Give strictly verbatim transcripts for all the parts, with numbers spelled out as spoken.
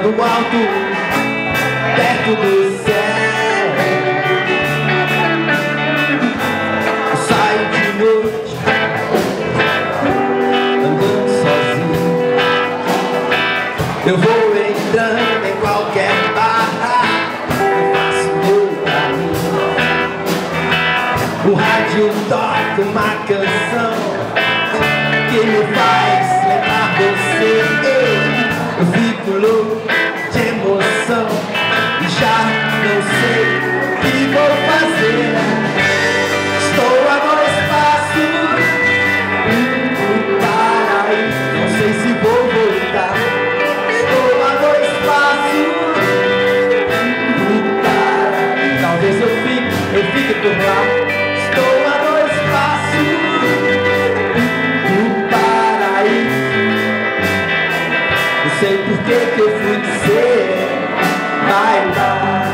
voando alto, perto do céu. Eu saio de noite, andando sozinho. Eu vou entrando em qualquer barra, eu faço meu caminho. O rádio toca uma canção que me faz lembrar você. Eu, eu fico louco de emoção e já não sei o que vou fazer. Estou a dois passos do paraíso, não sei se vou voltar. Estou a dois passos do paraíso, talvez eu fique, eu fique por lá. Estou a dois passos do paraíso. Não sei por que que eu fui dizer vai lá.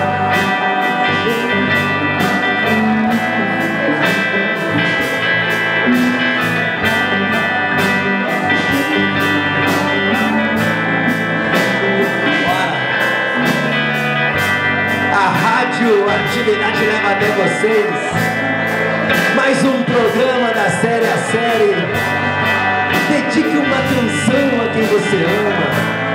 A radioatividade leva até vocês mais um programa da série a série. Dedique uma canção a quem você ama.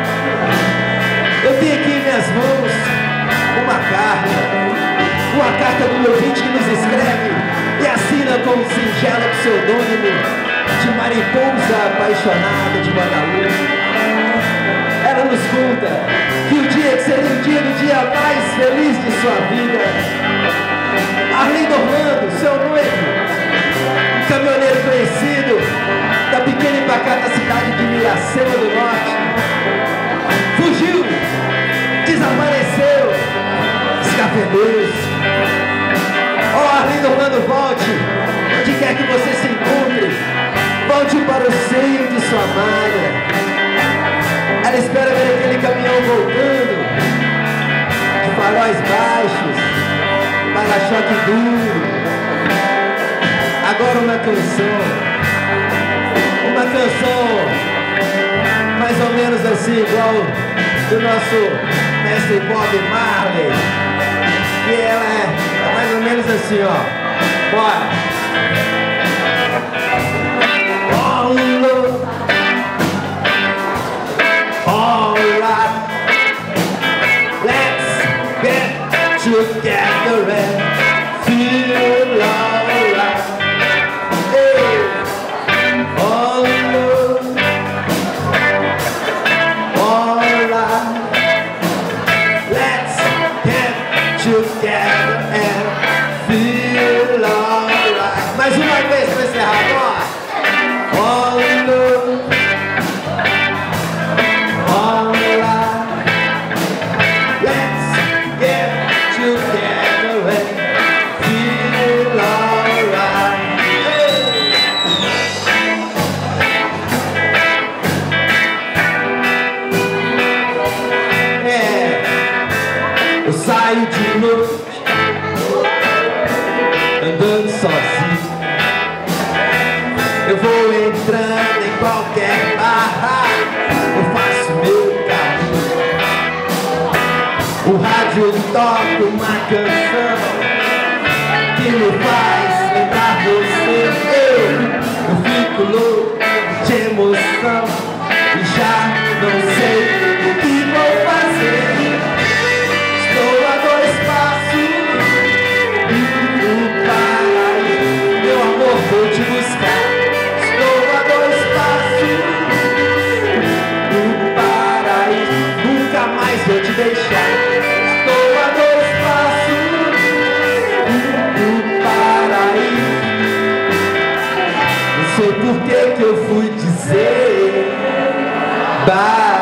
Eu tenho aqui em minhas mãos uma carta, uma carta do meu ouvinte que nos escreve e assina com o singelo pseudônimo de Mariposa Apaixonada de Banda All Right. Ela nos conta que o dia que seria o dia do dia mais feliz de sua vida, Marley, seu noivo, caminhoneiro conhecido da pequena e pacata cidade de Miracema do Norte, fugiu, desapareceu, escapedou-se. Ó, Arlindo Orlando, volte, onde quer que você se encontre, volte para o seio de sua amada. Ela espera ver aquele caminhão voltando, de faróis baixos, para-choque duro. Agora uma canção, uma canção mais ou menos assim, igual do nosso mestre Bob Marley. E ela é, é mais ou menos assim, ó. Bora! All love, all right. Let's get together and feel alright. Hey, all love, all right. Let's get together and feel alright. Mais uma vez para encerrar agora. All love, all right. Let's get together and feel alright. É, eu saio de noite, andando sozinho. Eu vou entrando em qualquer barra, eu faço meu caminho. O rádio toca uma canção que me faz lembrar você. Eu, eu fico louco de emoção e já não sei o que vou fazer. Estou a dois passos do paraíso. Meu amor, vou te buscar. Estou a dois passos do paraíso. Nunca mais vou te deixar. Estou a dois passos do paraíso. Não sei por que que eu fui dizer bye.